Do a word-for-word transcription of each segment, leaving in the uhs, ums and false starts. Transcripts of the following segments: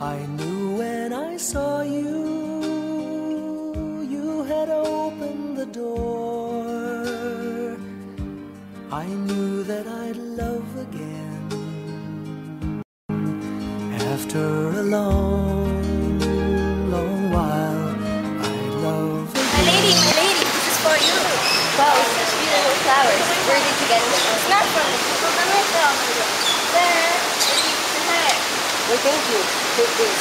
I knew when I saw you, you had opened the door. I knew that I'd love again after a long, long while. I'd love again. My lady, my lady, this is for you. Wow, such beautiful flowers. Where did you get them? It's not from me. There, there. Well, thank you. Take this.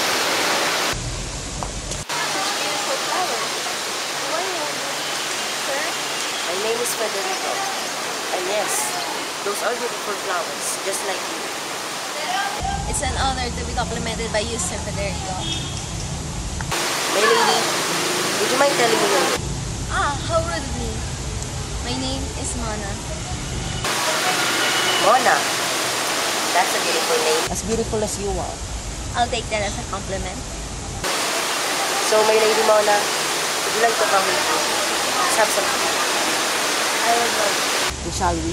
Such beautiful flowers. What are your name, sir? My name is Federico. And yes, those are beautiful flowers, just like you. It's an honor to be complimented by you, Sir Federico. My lady, would you mind telling me your name? Ah, how rude of me. My name is Mona. Mona. That's a beautiful name. As beautiful as you are. I'll take that as a compliment. So, my lady Mona, would you like to come with me? Let's have some tea. I would love to. And shall we?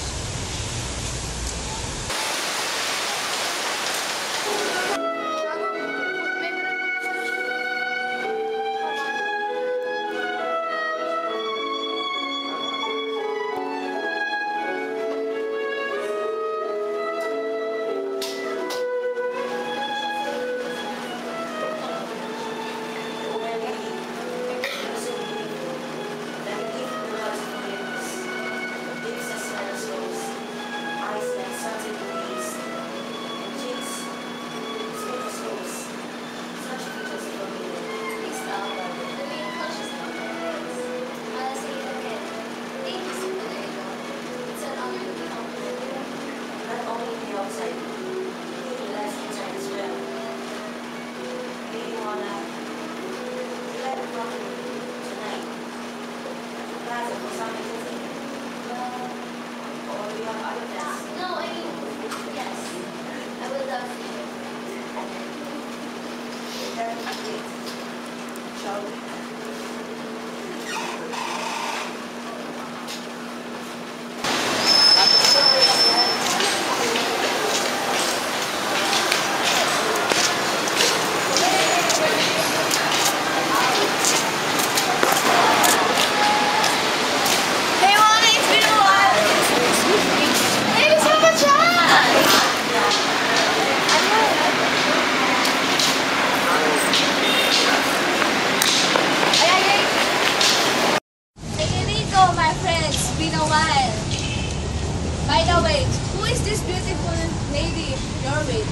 By the way, who is this beautiful lady you're with?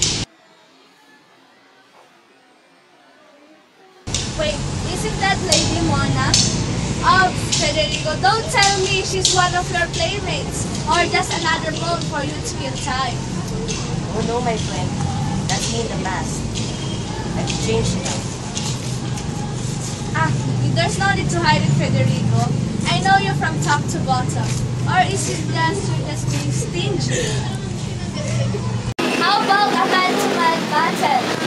Wait, isn't that Lady Mona? Oh, Federico, don't tell me she's one of your playmates or just another phone for you to kill time. Oh no, my friend. That's me in the past. I've changed now. Ah, there's no need to hide it, Federico. I know you from top to bottom. Or is it just you're just being stingy? How about a hand-to-hand battle?